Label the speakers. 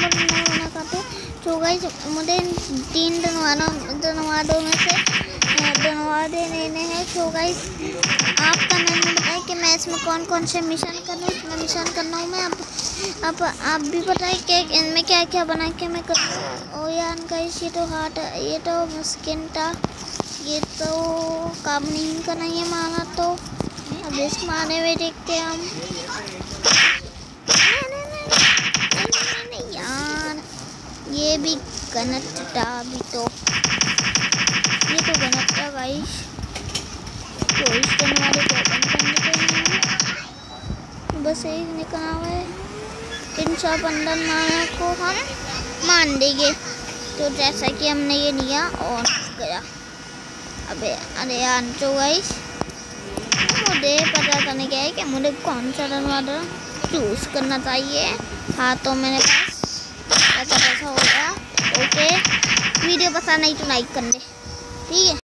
Speaker 1: बना काटो। तो गाइस मुझे 3 धनवादों में से धनवाद देने हैं। तो गाइस आप कमेंट में बताएं कि मैं इसमें कौन कौन से मिशन करूँ। इसमें मिशन करना हूँ मैं। आप भी बताएं कि इनमें क्या क्या बना के मैं करूँ। ओ यार गाइस ये तो हार्ट, ये तो स्किन था, ये तो काम नहीं करना है माना। तो अब इस माने में देखते हैं हम। नहीं यार ये भी गलत था। अभी तो ये तो गलत था गाइस। तो इस वाले को ओपन कर देते हैं। बस एक निकला हुआ है। 315 माना को हम मान देंगे। तो जैसा कि हमने ये लिया और गया। अबे अरे यार तो गाइस मुझे पता करने क्या है कि मुझे कौन सा धनवाद चूज करना चाहिए। हाँ तो मेरे पास ऐसा हो गया। ओके वीडियो पसंद नहीं तो लाइक कर दे, ठीक है।